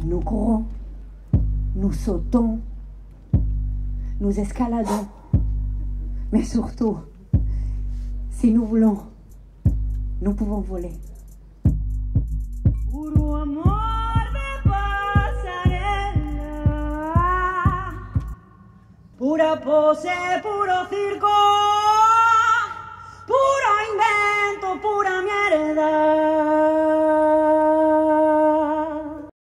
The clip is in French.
Nous courons, nous sautons, nous escaladons. Mais surtout, si nous voulons, nous pouvons voler. Puro amor de pasarela, pura pose, puro circo.